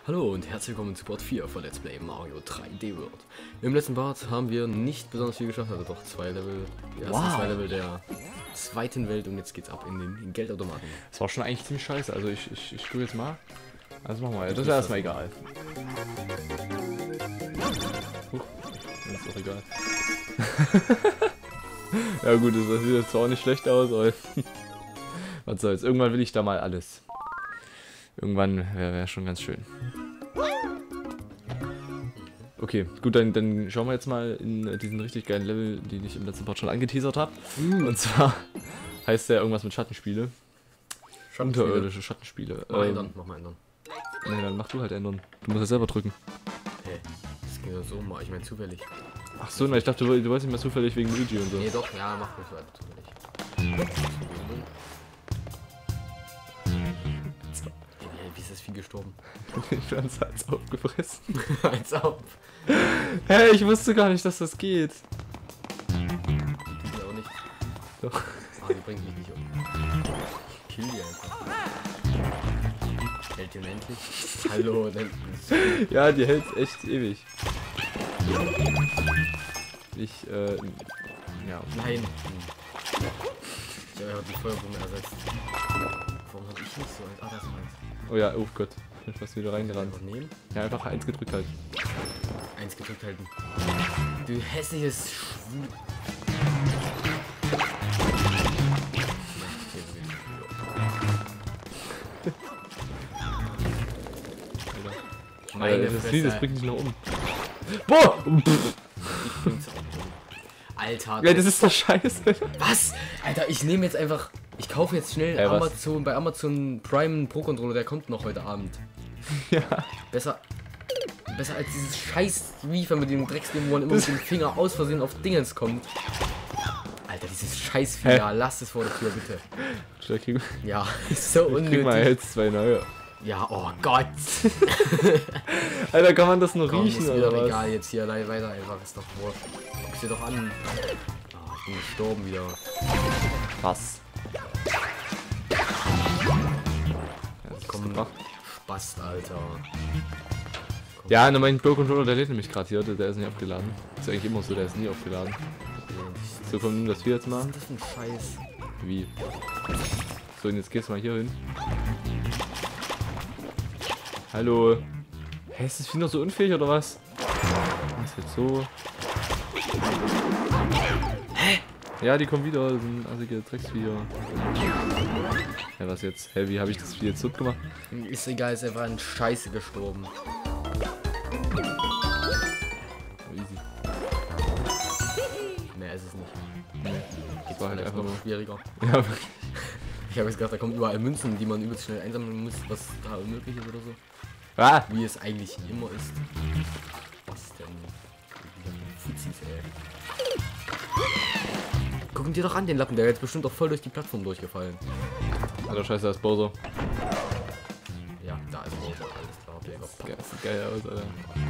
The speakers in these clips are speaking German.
Hallo und herzlich willkommen zu Part 4 von Let's Play Mario 3D World. Im letzten Part haben wir nicht besonders viel geschafft, also doch 2 Level, die ersten 2 Level der zweiten Welt und jetzt geht's ab in den Geldautomaten. Das war schon eigentlich ziemlich scheiße, also ich tue jetzt mal. Also machen wir, das ist erstmal egal. Das ist doch egal. Ja gut, das sieht jetzt zwar auch nicht schlecht aus, aber was soll's, irgendwann will ich da mal alles. Irgendwann wäre schon ganz schön. Okay, gut, dann schauen wir jetzt mal in diesen richtig geilen Level, den ich im letzten Part schon angeteasert habe. Und zwar heißt der irgendwas mit Schattenspiele. Unterirdische Schattenspiele. Mach mal ändern. Nee, dann mach du halt ändern. Du musst ja selber drücken. Hey, das ging ja so, mach ich meine zufällig. Ach so, na, ich dachte, du wolltest nicht mehr zufällig wegen Luigi und so. Nee, doch, ja, mach ruhig weiter zufällig. Wie ist das Vieh gestorben? Ich Schwanz hat's aufgefressen. Als ob. Hey, ich wusste gar nicht, dass das geht. Die tut mir auch nicht. Doch. Ah, die bringt mich nicht um. Kill die einfach. Hält die unendlich? Hallo, dann. Ja, die hält echt ewig. Ja. Nein. Ich habe einfach die Feuerblume ersetzt. Warum habe ich nicht so eins? Ah, das ist eins. Oh ja, oh Gott. Ich bin fast wieder reingerannt. Einfach nehmen. Ja, einfach 1 gedrückt halt. 1 gedrückt halten. Du hässliches Schwul. Meine das Fresse. Das bringt dich noch um. Boah! Ich bring's auch um. Alter. Ja, das ist doch scheiße. Was? Alter, ich nehme jetzt einfach. Ich kaufe jetzt schnell bei Amazon Prime einen Pro-Controller, der kommt noch heute Abend. Ja. Besser als dieses scheiß Reefer mit dem Drecksding, wo man immer mit dem Finger aus Versehen auf Dingens kommt. Alter, dieses scheiß Finger, lass es vor der Tür, bitte. Ja, ist so unnötig. Krieg mal jetzt 2 neue. Ja, oh Gott. Alter, kann man das nur Komm, riechen ist oder mir was? egal, jetzt hier allein weiter einfach, ist doch wurscht. Guck's dir doch an. Oh, ich bin gestorben wieder. Was? Komm, Spast, Alter. Komm. Ja, nur mein Pro-Controller, der lädt nämlich gerade hier, der ist nicht aufgeladen. Ist eigentlich immer so, der ist nie aufgeladen. So, komm, nimm das hier jetzt mal. Was ist das für ein Scheiß? Wie? So, und jetzt gehst du mal hier hin. Hallo. Hä, ist das Vieh noch so unfähig oder was? Was ist jetzt so? Hä? Ja, die kommen wieder, das sind assige Drecksviecher. Ja, was jetzt? Hä, wie habe ich das Vieh jetzt tot gemacht? Ist egal, ist einfach ein Scheiße gestorben. Easy. Mehr ist es nicht. Nee, das war halt Vielleicht einfach noch nur... schwieriger. Ja, wirklich. Ich habe jetzt gedacht, da kommen überall Münzen, die man übelst schnell einsammeln muss, was da unmöglich ist oder so. Ah! Wie es eigentlich immer ist. Was denn? Fuzis, ey. Gucken dir doch an, den Lappen, der ist jetzt bestimmt auch voll durch die Plattform durchgefallen. Alter, scheiße, da ist Bowser. Ja, da ist Bowser, alles klar. Der ist Das sieht geil aus, Alter.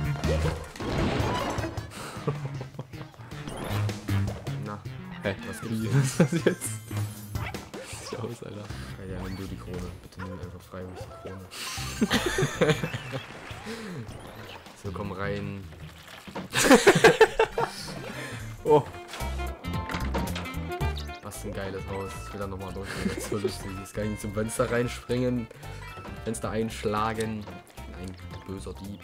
Na, Hä? was gibt's Wie? denn? Was ist das jetzt? Das sieht aus, Alter. Ja, nimm du die Krone. Bitte nimm einfach freiwillig die Krone. So, komm rein. Oh! Was ein geiles Haus. Ich will da nochmal durch. Das ist so lustig. Jetzt kann ich zum Fenster reinspringen. Fenster einschlagen. Ein böser Dieb.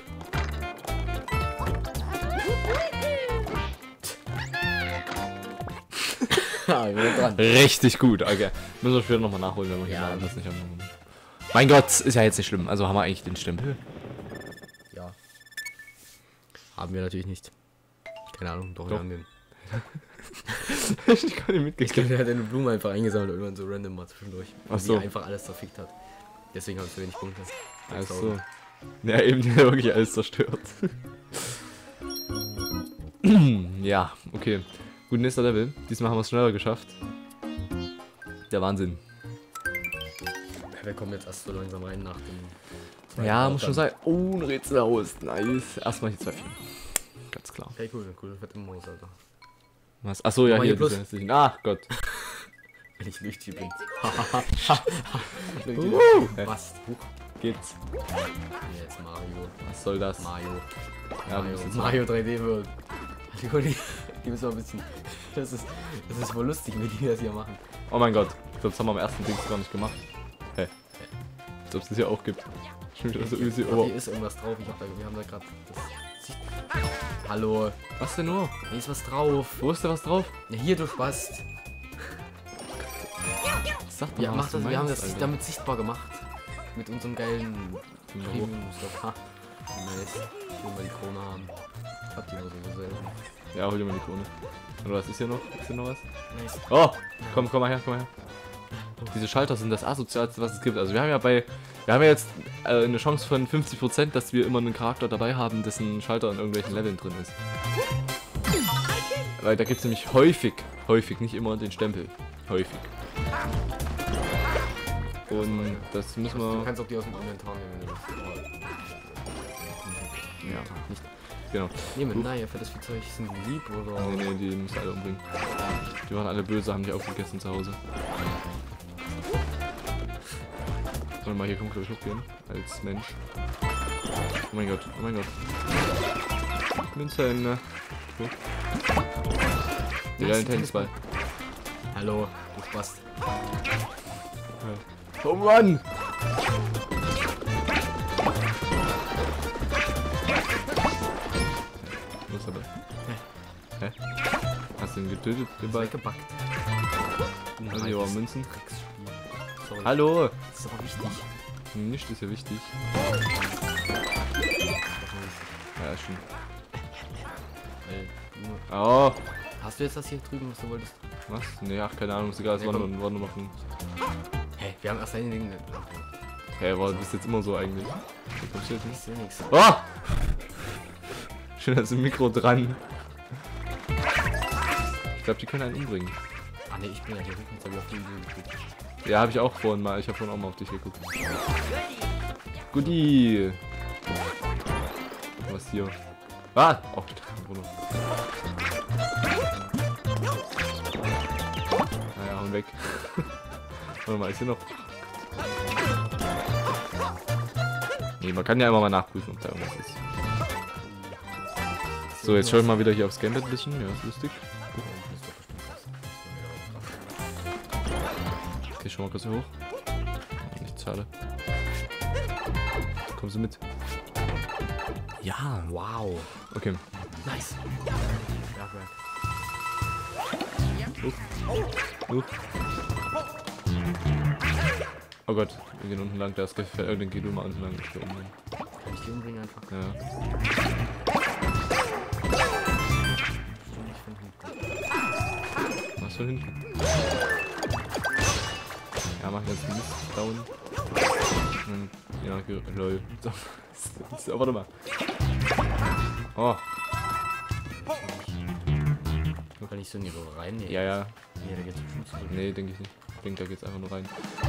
Ah, ich bin dran. Richtig gut, okay. Müssen wir später nochmal nachholen, wenn wir hier Ja, mal das nicht haben. Mein Gott, ist ja jetzt nicht schlimm. Also haben wir eigentlich den Stempel. Ja. Haben wir natürlich nicht. Keine Ahnung, doch, Doch. wir haben den. Ich kann nicht Ich mitgekriegt. glaube, der hat eine Blume einfach eingesammelt irgendwann so random mal zwischendurch. Ach so. Die einfach alles zerfickt hat. Deswegen habe ich so wenig Punkte. Also. Ja, eben, die hat wirklich alles zerstört. Ja, okay. Gut, nächster Level. Diesmal haben wir es schneller geschafft. Der Wahnsinn. Ja, wir kommen jetzt erst so langsam rein nach dem. Ja, muss schon sein. Oh, ein Rätselhaus. Nice. Erstmal hier 2-4. Ganz klar. Okay, cool, fette Maus, Alter. Was? Achso, ja, Mal hier. hier plus. Ach Gott. Wenn ich Luigi bin. Hä? Was? Huch. geht's. Jetzt Mario. Was soll das? Mario. Ja, Mario 3D wird. Die müssen wir ein bisschen. Das ist wohl lustig, wenn die das hier machen. Oh mein Gott. Ich glaube, das haben wir am ersten Dings gar nicht gemacht. Hey. Als ob es das hier auch gibt. Stimmt, also easy. Oh. Hier ist irgendwas drauf. Wir haben da gerade. Hallo. Was denn nur? Hier ist was drauf. Wo ist da was drauf? Ja, hier, du Spast. Sag doch Ja, mal, mach was das. du Wir haben meinst, das Alter. damit sichtbar gemacht. Mit unserem geilen Premium. Premium-Stoff. Ha. Nice. Ich will mal die Krone haben. Habt ihr noch so selber? Ja, hol dir mal die Krone. Und was ist hier noch? Ist hier noch was? Nice. Oh! Komm mal her, komm mal her. Diese Schalter sind das asozialste, was es gibt. Also wir haben ja jetzt eine Chance von 50%, dass wir immer einen Charakter dabei haben, dessen Schalter in irgendwelchen Leveln drin ist. Weil da gibt es nämlich häufig, nicht immer den Stempel. Häufig. Und das müssen wir... Du kannst auch die aus dem Inventar nehmen, wenn du willst. Ja, nicht. Genau. Nehmen, naja, für das Viehzeug sind die lieb oder. Nee, die müssen alle umbringen. Die waren alle böse, haben die aufgegessen zu Hause. Wollen wir mal hier kommen, glaube ich, hochgehen. Als Mensch. Oh mein Gott, oh mein Gott. Münzen, ne? So. Der Tennisball. Hallo, du Spast. Oh Mann! Was aber? Hä? Hast du ihn getötet, den Ball? Gepackt. Also hier waren Münzen. Sorry. Hallo! Das ist aber wichtig. Nicht ist ja wichtig. Ja, ist schon. Oh! Hast du jetzt das hier drüben, was du wolltest? Was? Nee, ach, keine Ahnung, ist egal, es war nur noch ein. Hey, wir haben erst ein Ding. Hey, war das jetzt immer so eigentlich? Ich sehe nichts. Oh! Schön, dass im Mikro dran. Ich glaube, die können einen umbringen. Ah ne, ich bin ja hier hoch, jetzt hab ich auf die Idee geguckt. Ja, habe ich auch vorhin mal. Ich habe vorhin auch mal auf dich geguckt. Goodie! Was hier? Ah! Oh, Bruno. Naja, hau weg. Warte mal, ist hier noch. Nee, man kann ja immer mal nachprüfen, ob da irgendwas ist. So, jetzt schau ich mal wieder hier aufs Gamepad ein bisschen. Ja, ist lustig. Okay, schon mal kurz hier hoch. Nicht schade. Kommen Sie mit. Ja, wow. Okay. Nice. Oh Gott, wir gehen unten lang, da ist gefällt. Dann geh du mal unten lang, ich geh umbringen. Kann ich die umbringen einfach? Ja. Was für hinten? Ja, mach jetzt Mist down. Ja, lol. So, warte mal. Oh. Kann ich so in die Röhre rein? Nee. Ja, ja. Nee, da geht's bestimmt zurück. Nee, denke ich nicht. Ich denke, da geht's einfach nur rein.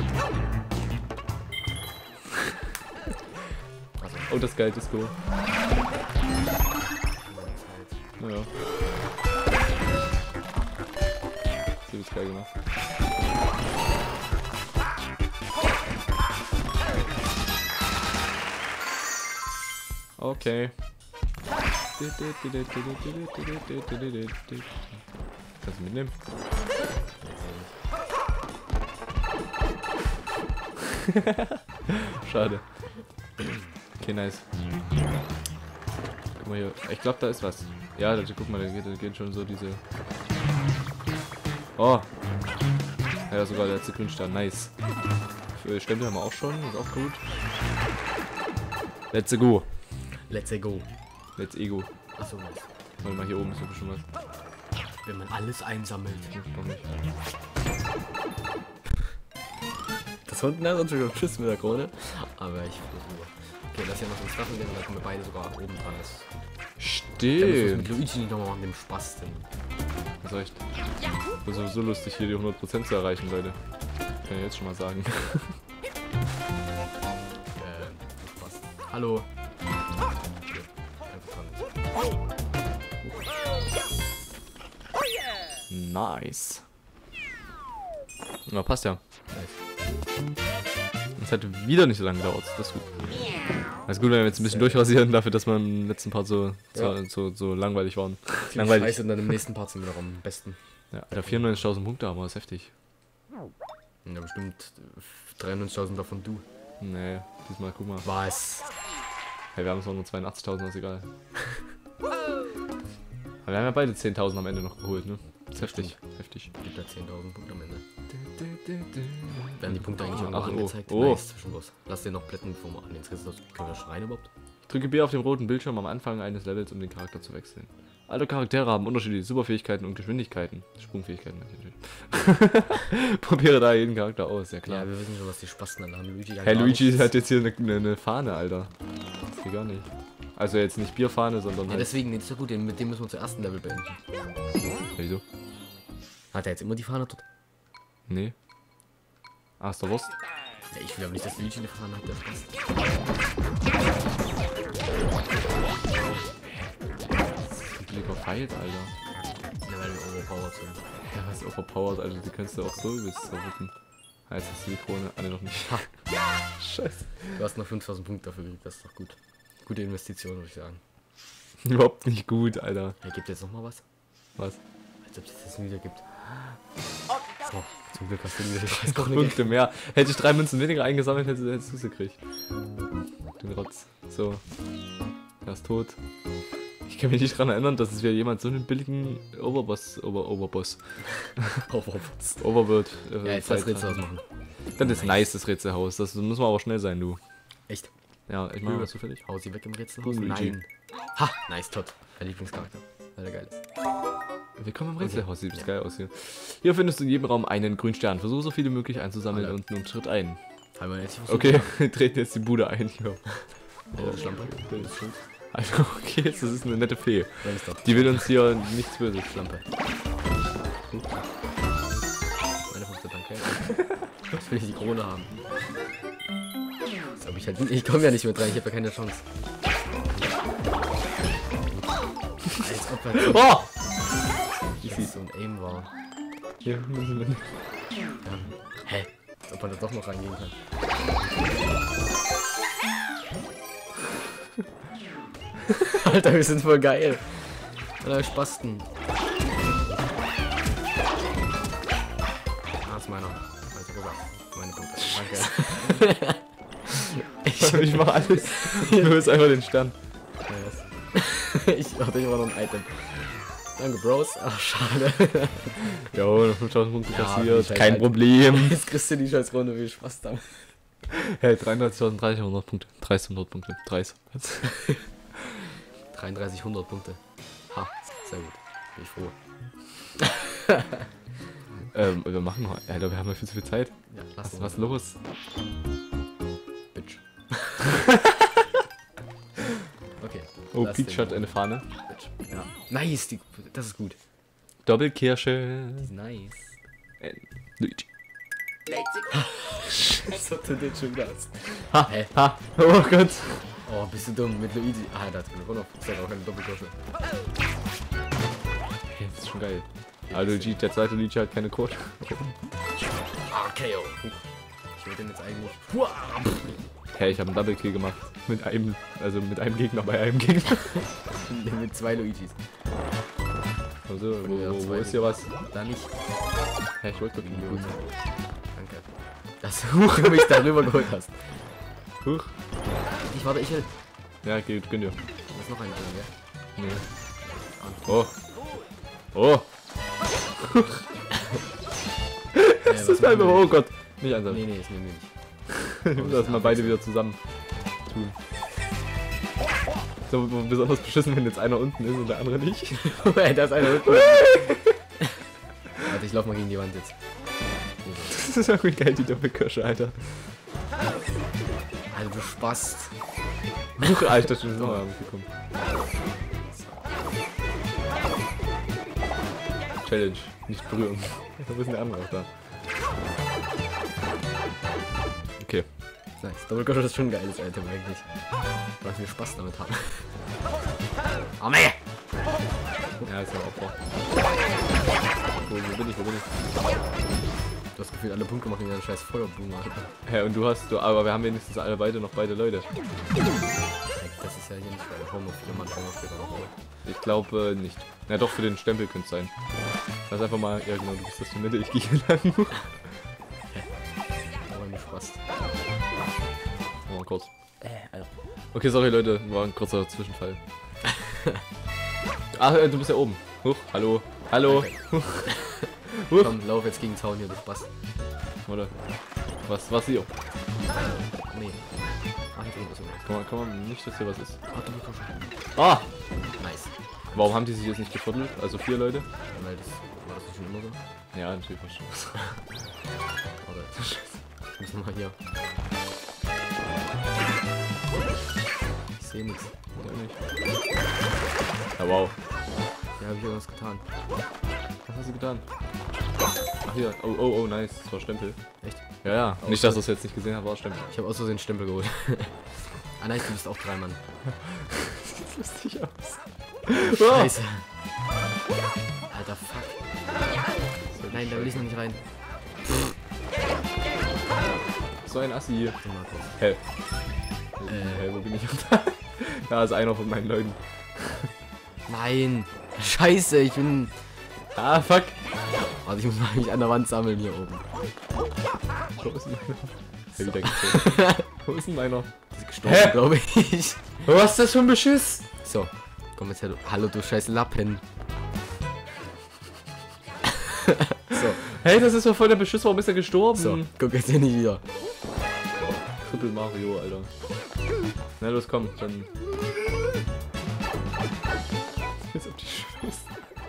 Also. Oh, das ist geil, Disco. Naja. Das ist geil gemacht. Okay. Kannst du mitnehmen? Schade. Okay, nice. Guck mal hier. Ich glaube, da ist was. Ja, guck mal, da geht schon so diese... Oh! Ja, sogar der letzte Grünstern. Nice. Für Stempel haben wir auch schon. Ist auch gut. Let's go. Let's go. Let's ego. Achso, nice. Warte mal, hier oben ist doch schon was. Wenn man alles einsammelt. Noch nicht. Das unten hat uns schon Schiss mit der Krone. Aber ich versuche. Okay, das hier noch ins Waffen nehmen, da kommen wir beide sogar oben dran. Das Stimmt. mit Luigi nicht nochmal machen, dem Spaß. Das reicht. Das ist so lustig, hier die 100% zu erreichen, Leute. Kann ich jetzt schon mal sagen. Spaß. Hallo. Nice. Na, passt ja. Nice. Es hat wieder nicht so lange gedauert. Das ist gut. Also gut, wenn wir jetzt ein bisschen durchrasieren, dafür, dass wir im letzten Part so langweilig waren. Langweilig. Scheiße, und dann im nächsten Part sind wir noch am besten. Ja, Alter, 94.000 Punkte haben wir, das ist heftig. Ja, bestimmt 93.000 davon du. Nee, diesmal guck mal. Was? Hey, wir haben zwar nur 82.000, ist egal. Aber wir haben ja beide 10.000 am Ende noch geholt, ne? Das ist heftig, heftig. Gibt ja 10.000 Punkte am Ende. Werden die Punkte eigentlich irgendwo Ach, angezeigt? oh. Nice, Zwischenboss. Lass den noch plätten, bevor wir an den Triss. Können wir schreien überhaupt? Drücke B auf dem roten Bildschirm am Anfang eines Levels, um den Charakter zu wechseln. Alle Charaktere haben unterschiedliche Superfähigkeiten und Geschwindigkeiten. Sprungfähigkeiten natürlich. Probiere da jeden Charakter aus, ja klar. Ja, wir wissen schon, was die Spasten alle haben. Luigi, hey, Luigi hat jetzt hier eine Fahne, Alter. Das geht gar nicht. Also jetzt nicht Bierfahne, sondern ja, halt... deswegen, das ist ja gut, mit dem müssen wir zum ersten Level beenden. Ja, wieso? Hat er jetzt immer die Fahne dort? Nee. Ah, ist der Wurst? Ja, ich will aber nicht, dass Luigi eine Fahne hat, der Spaß. Blick auf Fight, Alter. Ja, weil wir overpowered sind. Ja, was ist overpowered, Alter? Die kannst du auch so übelst zerrücken. Ah, jetzt hast du die Krone. Ah, ne, noch nicht. Scheiße. Du hast noch 5.000 Punkte dafür gekriegt, das ist doch gut. Gute Investition, würde ich sagen. Überhaupt nicht gut, Alter. Er gibt jetzt noch mal was? Was? Als ob es das wieder gibt. Oh, zum Glück hast du wieder die Punkte mehr. Hätte ich 3 Münzen weniger eingesammelt, hättest du es gekriegt. Den Rotz. So. Er ist tot. Ich kann mich nicht daran erinnern, dass es wieder jemand so einen billigen Overboss. Overworld. Ja, jetzt das Rätsel ausmachen. Das ist nice, das Rätselhaus. Das muss man aber schnell sein, du. Echt? Ja, ich mache das zufällig. Hau sie weg im Rätselhaus? Luigi. Nein. Ha! Nice, Todd. Dein Lieblingscharakter. Weil der geil ist. Willkommen im Rätselhaus, sieht geil aus hier. Hier findest du in jedem Raum einen grünen Stern. Versuche so viele möglich einzusammeln und nun Schritt ein. Okay, wir treten jetzt die Bude ein hier. Oh, Schlampe. Das ist schön. Also, okay, das ist eine nette Fee. Die will uns hier nichts Böses. Schlampe. Meine Punkte, danke. Ich will die Krone haben. Das hab ich halt nicht. Ich komme ja nicht mit rein, ich habe ja keine Chance. Als ob er oh! das so ein Aim war. Hier müssen wir. Hä? Als ob man da doch noch reingehen kann. Alter, wir sind voll geil. Alter, Spasten. Ah, ist meiner. Also gesagt. Meine Punkte. Danke. Ich mach alles. Du bist einfach den Stern. Ich hatte immer noch ein Item. Danke, Bros. Ach, schade. Jo, noch 5000 Punkte kassiert. Kein Problem. Jetzt kriegst du die scheiß Runde, wie Spaß damit. Hey, 33.300 Punkte. 300 Punkte. 30. 3300 Punkte. Ha, sehr gut. Bin ich froh. Wir machen noch. Alter, wir haben ja viel zu viel Zeit. Ja, was los? Bitch. Okay. Oh, Peach hat eine Fahne. Bitch. Ja. Nice, das ist gut. Doppelkirsche. Nice. Luigi. Was hat du denn schon das? Ha, ha. Oh Gott. Oh, bist du dumm mit Luigi. Ah, da hat er noch. Das ist auch keine Doppelkirsche. Das ist schon geil. Aber Luigi, der zweite Luigi hat keine Code. RKO. Ich will den jetzt eigentlich. Hey, ich habe einen Double Kill gemacht. Mit einem, also mit einem Gegner bei einem Gegner. Mit 2 Luigis. Also, wo ist hier was? Da nicht. Hey, ich wollte doch ihn holen. Danke. Dass du mich darüber geholt hast. Huch. Ich warte, ich will. Ja, gönn dir. Da ist noch ein drin, gell? Nee. Oh. Oh. Das ist einfach, oh Gott. Nicht einsam. Nee, das nehmen wir nicht. Lass mal beide wieder zusammen tun. So besonders beschissen, wenn jetzt einer unten ist und der andere nicht. Da ist einer unten. Warte, ich lauf mal gegen die Wand jetzt. Das ist irgendwie geil, die Doppelkirsche, Alter. Alter, du Spast. Alter, schon so gekommen. Challenge, nicht berühren. Da ist der andere auch da. Okay. Nice. Doppelkirsche ist schon ein geiles Item eigentlich. Weil wir Spaß damit haben. Oh nee! Ja, ist ja Opfer. Wo bin ich? Du hast gefühlt alle Punkte gemacht in deiner scheiß Feuerblume, Alter. Hä, und aber wir haben wenigstens alle beide noch beide Leute. Das ist ja hier nicht, weil hauen noch viele Mann später noch. Ich glaube nicht. Na doch, für den Stempel könnte es sein. Lass einfach mal, ja genau, du bist das in der Mitte, ich gehe hier lang. Aber nicht Spaß. Mal kurz. Alter. Okay, sorry Leute, war ein kurzer Zwischenfall. Ach, du bist ja oben. Huch, hallo. Hallo. Huch. Komm, lauf jetzt gegen den Zaun hier, du Spaß. Oder? Was hier? Nee. Ach, hier drüben ist irgendwas. Kann man nicht, dass hier was ist. Ah, du komm schon. Ah! Nice. Warum haben die sich jetzt nicht gefuddelt? Also 4 Leute? Weil das war das nicht schon immer so? Ja, natürlich war schon. Warte. Ich muss nochmal hier. Ich sehe nichts. Ja, nicht. Ja, wow. Ja, habe ich irgendwas getan. Was hast du getan? Ach hier. Oh, nice. Das war Stempel. Echt? Ja, ja. Nicht, dass du es jetzt nicht gesehen hast, war Stempel. Ich habe aus Versehen Stempel geholt. Ah, nice, du bist auch 3 Mann. Sieht lustig aus. Scheiße. Alter, fuck. Nein, da will ich noch nicht rein. So ein Assi hier. Warte mal kurz. Hä? Hä, wo bin ich? Da ist einer von meinen Leuten. Nein. Scheiße, ich bin... Ah, fuck. Also ich muss mich an der Wand sammeln hier oben. Wo ist denn meiner? Ja, wieder gezogen. Wo ist denn meiner? Das ist gestorben, glaube ich. Was ist das für ein Beschiss? So, komm jetzt her, du. Hallo, du scheiß Lappen. So. Hey, das ist doch voll der Beschiss, warum ist er gestorben? So, guck jetzt hier nicht wieder. Triple Mario, Alter. Na los, komm, dann... Jetzt auf die Scheiße.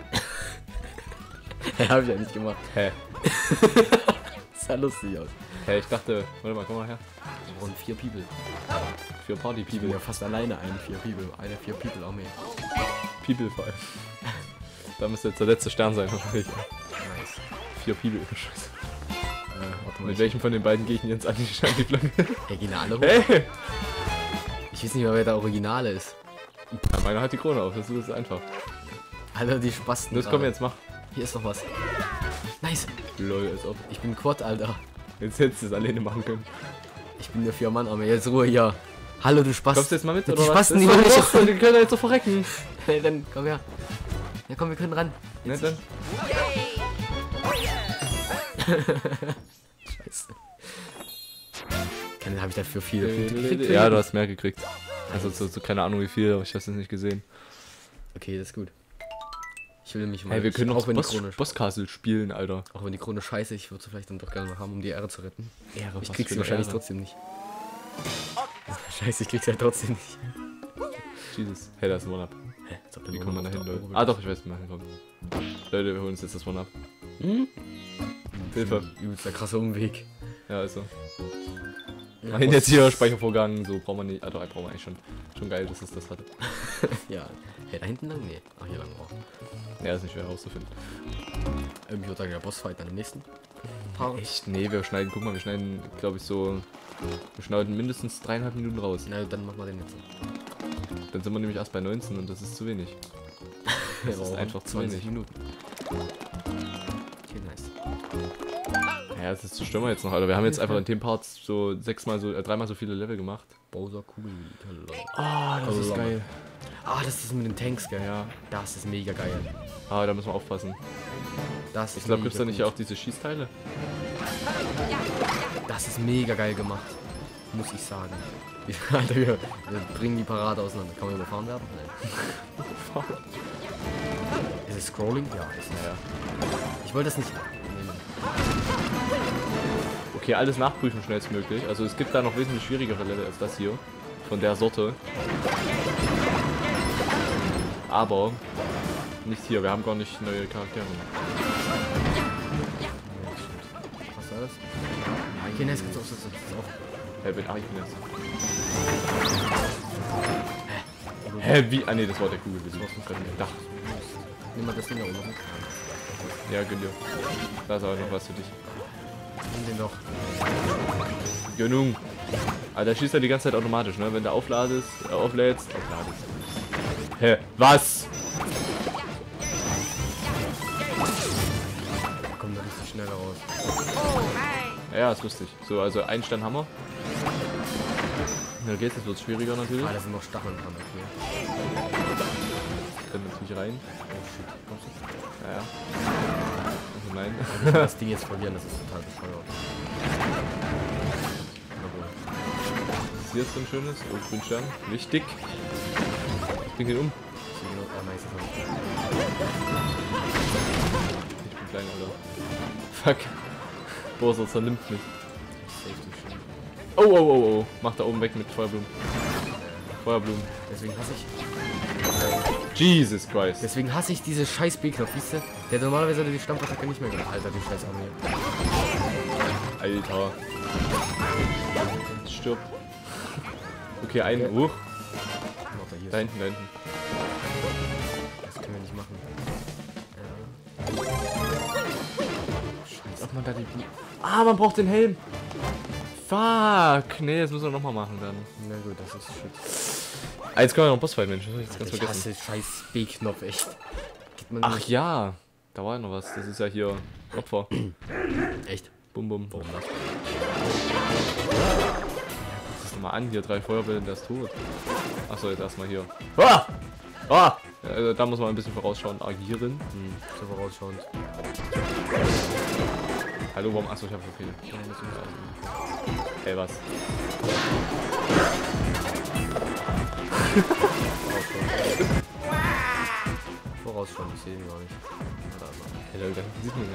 Ja, hab ich ja nicht gemacht. Hä? Sah lustig aus. Hä, ich dachte... Warte mal, komm mal her. Und 4 People. 4 Party Ich bin People. ja fast alleine 4 People. 4 People auch mehr. People vor allem. Da müsste jetzt der letzte Stern sein, wahrscheinlich. Nice. 4 People, Scheiße. Warte mal. Mit welchem von den beiden gehe ich denn jetzt an die Flagge? Hey, gehen alle hoch? Hey! Ich weiß nicht mehr, wer der Originale ist. Ja, meiner hat die Krone auf, das ist einfach. Alter, die Spasten. Los, komm jetzt, mach. Hier ist noch was. Nice. Lol, als ob. Ich bin Quad, Alter. Jetzt hättest du es alleine machen können. Ich bin der 4-Mann-Armee. Jetzt Ruhe hier. Hallo, du Spast. Kommst du jetzt mal mit, Die oder was? Spasten, die Das wollen ist nicht. doch los, die können ja jetzt so verrecken. Hey, dann komm her. Ja, komm, wir können ran. Ne, dann. Scheiße. Habe ich dafür viel Punkte gekriegt? Ja, du hast mehr gekriegt. Also so keine Ahnung wie viel, aber ich hab's jetzt nicht gesehen. Okay, das ist gut. Ich will mich mal. Hey, wir können auch auch wenn die Krone, Boss Castle spielen, Alter. auch wenn die Krone scheiße, ich würde sie vielleicht dann doch gerne mal haben, um die Ehre zu retten. Ehre, Ich krieg sie wahrscheinlich trotzdem nicht. Scheiße, ich krieg sie halt trotzdem nicht. Jesus. Hey, da ist ein One-Up. Hä? Als ob der Wie nur kommt man noch da hin, da Leute? oben Ah ist. doch, ich weiß, wie man hinkommt. Leute, wir holen uns jetzt das One-Up. Hm? Hilfe. Übelst der krasse Umweg. Ja, also. Ja, Nein, jetzt hier Speichervorgang, so braucht man nicht. Ah doch, braucht man eigentlich schon. Schon geil, dass es das hatte. Ja. Hey, da hinten lang? Nee. Ach, hier lang auch. Ja, ist nicht schwer herauszufinden. Ich würde sagen, der Bossfight dann im nächsten Part. Echt? Nee, wir schneiden, guck mal, wir schneiden, glaube ich, so. Wir schneiden mindestens 3,5 Minuten raus. Na, dann machen wir den jetzt. Dann sind wir nämlich erst bei 19 und das ist zu wenig. Das ist einfach zu 20 wenig. Minuten. Okay, nice. Ja, das ist zu stimmen jetzt noch, Alter. Wir haben jetzt einfach in dem Part so 3-mal so viele Level gemacht. Bowser Kugel. Oh, das ist geil. geil. Ah, das ist mit den Tanks, gell? Ja. Das ist mega geil. Ah, da müssen wir aufpassen. Das Ich glaube, gibt's da nicht auch diese Schießteile? Das ist mega geil gemacht. Muss ich sagen. Alter, wir bringen die Parade auseinander. Kann man überfahren werden? Nein. Ist es Scrolling? Ja, ist es. Ja. Ich wollte das nicht nehmen. Okay, alles nachprüfen schnellstmöglich. Also es gibt da noch wesentlich schwierigere Level als das hier. Von der Sorte. Aber nicht hier, wir haben gar nicht neue Charaktere. Was war das? Okay, ne, es gibt auch. Hey, bin ich jetzt. Hä, wie? Ah ne, das war der Kugel. Das war gerade ein Dach. Nimm mal das Ding da oben. Ja, gönn dir. Da ist aber noch was für dich. Nimm den doch. Gönnung. Alter, schießt er die ganze Zeit automatisch, ne? Wenn du auflädst. Hä? Was? Kommt da richtig schnell raus. Ja, ist lustig. So, also ein Stern Hammer. Ja, geht's, das wird schwieriger natürlich. Ah, da sind noch Stacheln dran, okay. Dann natürlich rein. Oh shit, kommst du? Ja, ja. Also nein. Ich will das Ding jetzt verlieren, das ist total bescheuert. Na wohl. Was ist hier jetzt so ein schönes? Oh, Grünstern. Wichtig. Ich bring den um. Nice. Ich bin klein, Alter. Fuck. Bowser zernimmt mich. Oh, oh, oh, oh. Mach da oben weg mit Feuerblumen. Feuerblumen. Deswegen hasse ich. Jesus Christ. Deswegen hasse ich diese scheiß B-Knopf, wisst ihr? Der hat normalerweise die Stampfattacke nicht mehr gemacht. Alter, die scheiß Armee. Alter. Stirb. Okay, einen hoch. Da hinten, da hinten. Das können wir nicht machen. Scheiße. Ob man da die... Ah, man braucht den Helm. Fuck. Nee, das müssen wir nochmal machen dann. Na gut, das ist shit. Ah, jetzt können wir noch einen Bossfight, Mensch. Das hab ich jetzt ganz Ich vergessen. hasse scheiß B-Knopf, echt. Ach ja. Da war ja noch was. Das ist ja hier Opfer. Echt? Bum, bum. Warum das? Guck das nochmal an. Hier 3 Feuerbälle, der ist tot. Achso, jetzt erstmal hier. Ah! Ah! Ja, also, da muss man ein bisschen vorausschauend agieren. So vorausschauend. Hallo, warum? Achso, ich hab okay. Ey, was? Vorausschauen, ich sehe ihn gar nicht. Hey, da sieht man ja.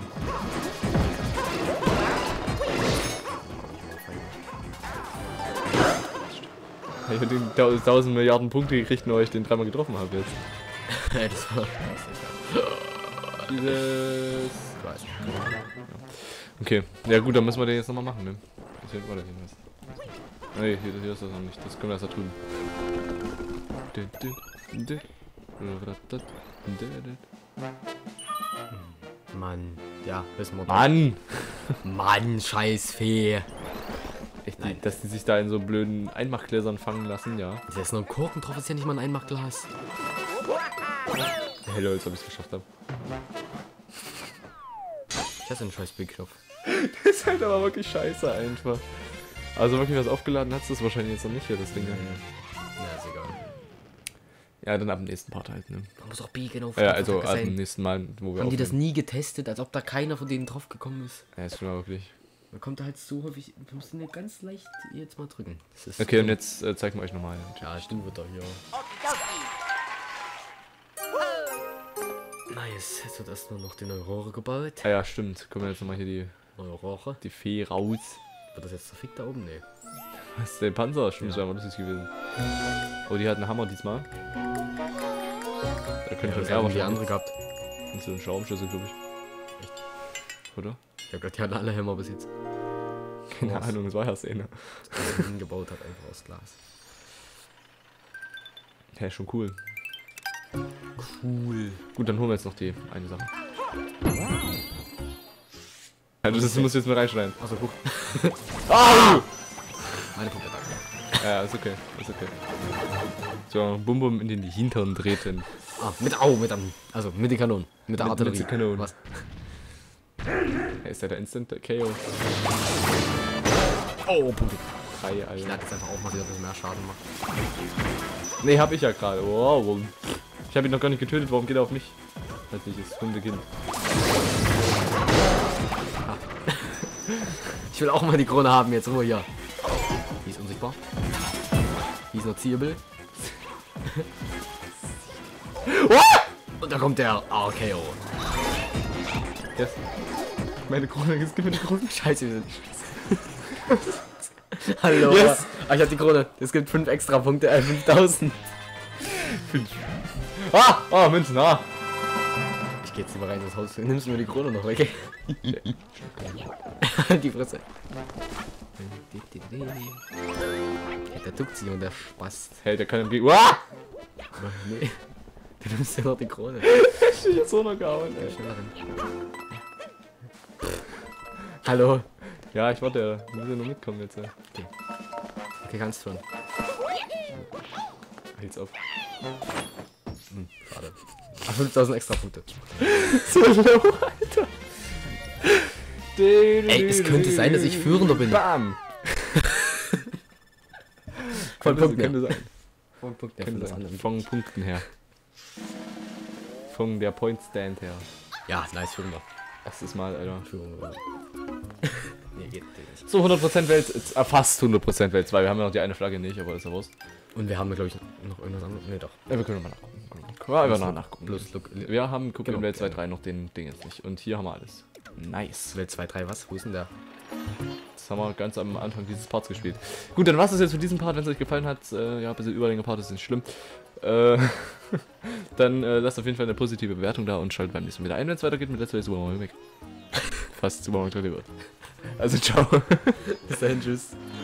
Ich hab den 1000 Milliarden Punkte gekriegt, nur weil ich den 3-mal getroffen habe jetzt. Das war... Dieses... Okay, ja gut, dann müssen wir den jetzt nochmal machen, ne? War das irgendwas? Nee, hier ist das noch nicht. Das können wir erst da drüben. Mann, ja, wissen wir. Mann! Mann, scheiß Fee. Echt, dass die sich da in so blöden Einmachgläsern fangen lassen, ja. Da ist noch ein Korken drauf, ist ja nicht mal ein Einmachglas. Hey Leute, als ob ich es geschafft habe. Ich hasse den scheiß B-Knopf. Das ist halt aber wirklich scheiße einfach. Also wirklich was aufgeladen hast du es wahrscheinlich jetzt noch nicht hier, das Ding. Ja, ist egal. Ja, dann ab dem nächsten Part halt, ne? Man muss auch B genau. Ja, also ab dem nächsten Mal, wo wir haben die das nie getestet, als ob da keiner von denen drauf gekommen ist? Ja, ist schon mal wirklich. Man kommt da halt so häufig, wir müssen den ganz leicht jetzt mal drücken. Okay, und jetzt zeigen wir euch nochmal. Ja, stimmt, wird doch hier. Nice, jetzt wird erst nur noch die neue Rohre gebaut. Ah ja, stimmt. Kommen wir jetzt nochmal hier die neue Rohre. Die Fee raus. Wird das jetzt zerfickt da oben? Nee. Was ist der Panzer? Stimmt, das wäre mal lustig gewesen. Oh, die hat einen Hammer diesmal. Da könnte ja, schon die andere gehabt. Und so einen Schraubenschlüssel, glaube ich. Echt? Oder? Ich hab gerade, die hatten alle Hämmer bis jetzt. Keine Ahnung, das war ja Szene. Das hingebaut hat, einfach aus Glas. Ja, schon cool. Cool. Gut, dann holen wir jetzt noch die eine Sache. Also das muss jetzt mal reinschneiden. Achso, guck. Au! Meine Puppe, danke. Ja, ist okay, ist okay. So, Bum Bum in den Hintern treten. Ah, mit also mit den Kanonen. Mit der Artillerie. Mit den Kanonen. Was? Hey, ist der Instant KO? Oh, Punkte. 3, Alter. Ich lade jetzt einfach auch mal wieder, dass es mehr Schaden macht. Nee, hab ich ja gerade. Wow. Ich habe ihn noch gar nicht getötet, warum geht er auf mich? Halt nicht, das Hundekind. Ich will auch mal die Krone haben, jetzt Ruhe hier. Die ist unsichtbar. Die ist noch ziehable. Und da kommt der RKO. Yes. Meine Krone, jetzt gib mir die Krone. Scheiße, wir sind Hallo. Yes. Ah, ich hab die Krone. Es gibt 5 extra Punkte, 5000. 5. Ah! Oh, Münzen, ah! Ich geh jetzt lieber rein ins Haus. Nimmst du mir die Krone noch weg? Die Fresse. Ja, der duckt sich und der Spaß. Hey, der kann im Gegner. Ah! Nee. Du nimmst ja noch die Krone. Ich hab jetzt so noch gehauen, ey. Hallo. Ja, ich warte, muss ja nur mitkommen jetzt. Ey. Okay, kannst schon. Halt's auf. Schade. 5000 extra Punkte. So low, Alter. Ey, es könnte sein, dass ich Führender bin. Bam! Von Punkten könnte her. sein. Von Punkten her. Könnte sein. Von Punkten her. Von der Point Stand her. Ja, nice, Führender. Erstes Mal, Alter. Führender. Nee, geht nicht. So, 100% Welt, fast 100% Welt 2. Wir haben ja noch die eine Flagge nicht, aber ist ja Wurst. Und wir haben, glaube ich, noch irgendwas anderes. Nee, doch. Ja, wir können mal nachgucken. Ja, einfach nachgucken. Plus, wir haben, gucken genau, in Welt 2.3 noch den Ding jetzt nicht. Und hier haben wir alles. Nice. Welt 2, 3, was? Wo ist denn der? Das haben wir ganz am Anfang dieses Parts gespielt. Gut, dann was ist jetzt für diesen Part, wenn es euch gefallen hat. Ja, ein bisschen Überlänge Part ist nicht schlimm. Dann lasst auf jeden Fall eine positive Bewertung da und schaltet beim nächsten Mal wieder ein, wenn es weitergeht mit Let's Play Super Mario Maker. Fast Super Mario Maker. Also ciao. Bis dahin, tschüss.